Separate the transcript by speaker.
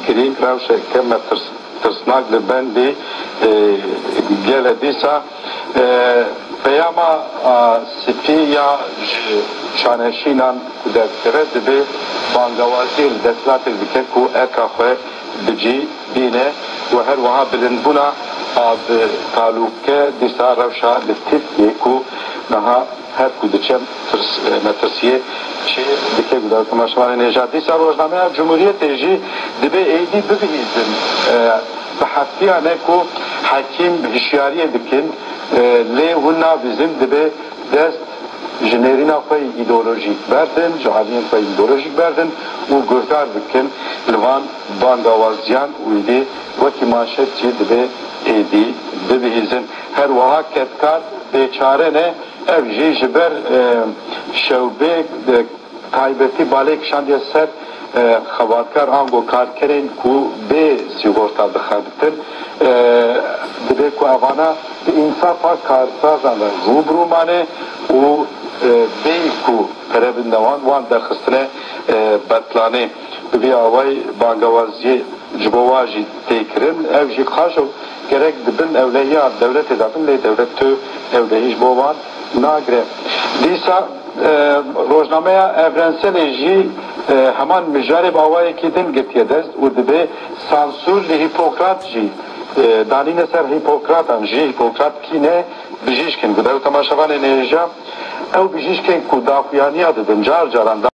Speaker 1: kiri rewşe keme tırsnak li bendî gele dîsa peyama spî ya şaneşînan ku derkeve dibe bangawazî li destlatê dike ku eka xwe bicî bîne û her wiha bilindbûna bi talûke dîsa rewşa li Tirkiyê ku niha her ku diçem metirsiye çi dike guda temaşavanê nêja dîsa rojnameya Cumhuriyetê jî dibe êdî bibihîzin bi heftiya ne ku hekim hişyariye dikin lê hûn nabîzin dibe dest ji nêrîna xwe îdeolojîk berdin, ji aliyên xwe îdeolojîk berdin û guhdar bikin li van bangawaziyan û êdî wekî manşet çî dibe êdî bibihîzin. Her wiha ketkar bêçare ne ev jî ji ber şewbê taybetî balê kişandiye ser xebatkar ango karkerên ku bê sîgorta dixebitin dibe ku evana bi însafa karsazan ve rûbirû mane û bê ku perebindewan wan derxistine betlanê bi vê awayî bangawaziyê ji bo wa jî têkirin ev jî xaş û gerek dibin ewlehiya devletê dabin lê devlet tu ewlehî ji bo wan nagire. Dîsa rojnameya evrenselê jî heman mijarê bi awayekî din girtiye dest û dibe sansûr li Hîpokrat jî danîne ser Hîpokratan jî Hîpokrat kîne bijîşkin. Guda temaşavanê nêja ew bijîşkên ku daxuyaniya didin car caran